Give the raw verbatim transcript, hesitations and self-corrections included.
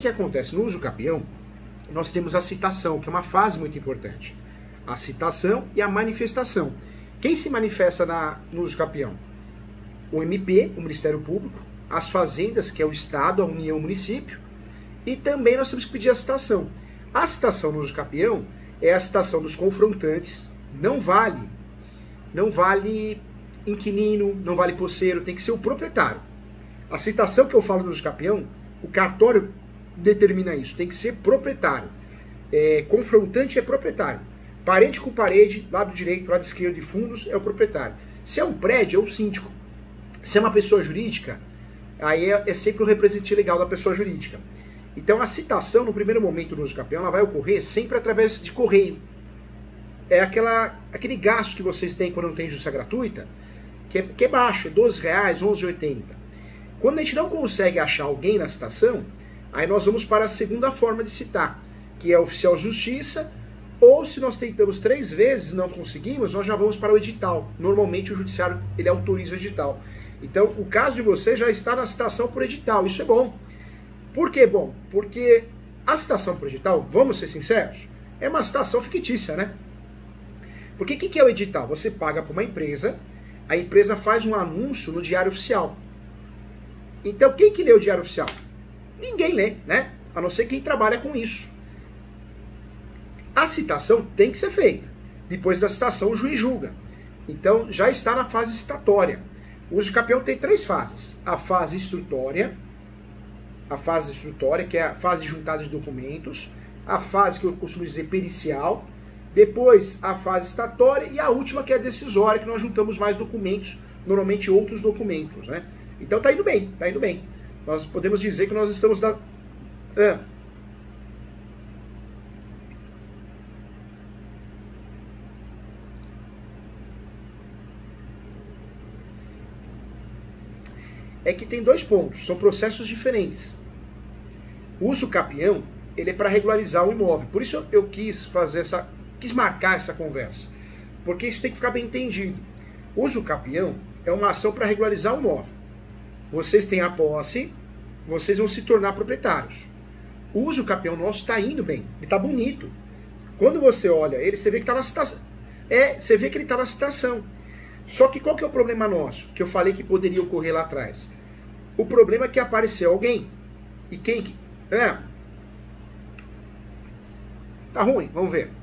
que acontece? No uso capião, nós temos a citação, que é uma fase muito importante. A citação e a manifestação. Quem se manifesta na, no uso capião? O M P, o Ministério Público, as fazendas, que é o Estado, a União, o município, e também nós temos que pedir a citação. A citação no uso capião é a citação dos confrontantes, não vale, não vale inquilino, não vale posseiro, tem que ser o proprietário. A citação que eu falo no uso capião, o cartório determina isso, tem que ser proprietário. É, confrontante é proprietário. Parede com parede, lado direito, lado esquerdo de fundos, é o proprietário. Se é um prédio, é o síndico. Se é uma pessoa jurídica, aí é, é sempre o representante legal da pessoa jurídica. Então a citação, no primeiro momento do uso capião, ela vai ocorrer sempre através de correio. É aquela, aquele gasto que vocês têm quando não tem justiça gratuita, que é, que é baixo, é doze reais, onze reais e oitenta centavos. Quando a gente não consegue achar alguém na citação, aí nós vamos para a segunda forma de citar, que é oficial de justiça, ou se nós tentamos três vezes e não conseguimos, nós já vamos para o edital. Normalmente o judiciário ele autoriza o edital. Então o caso de você já está na citação por edital, isso é bom. Por que bom? Porque a citação por edital, vamos ser sinceros, é uma citação fictícia, né? Porque o que, que é o edital? Você paga para uma empresa, a empresa faz um anúncio no Diário Oficial. Então quem que lê o Diário Oficial? Ninguém lê, né? A não ser quem trabalha com isso. A citação tem que ser feita. Depois da citação, o juiz julga. Então, já está na fase citatória. O uso capião tem três fases. A fase instrutória, a fase instrutória, que é a fase de juntada de documentos, a fase que eu costumo dizer pericial, depois a fase citatória e a última que é a decisória, que nós juntamos mais documentos, normalmente outros documentos, né? Então tá indo bem, tá indo bem. Nós podemos dizer que nós estamos na... Ah. É que tem dois pontos, são processos diferentes. O uso capião, ele é para regularizar o imóvel. Por isso eu quis fazer essa, quis marcar essa conversa. Porque isso tem que ficar bem entendido. O uso capião é uma ação para regularizar o imóvel. Vocês têm a posse, vocês vão se tornar proprietários. O uso capião nosso está indo bem, ele está bonito. Quando você olha ele, você vê que está na citação. É, você vê que ele está na citação. Só que qual que é o problema nosso? Que eu falei que poderia ocorrer lá atrás. O problema é que apareceu alguém. E quem que... É. Tá ruim, vamos ver.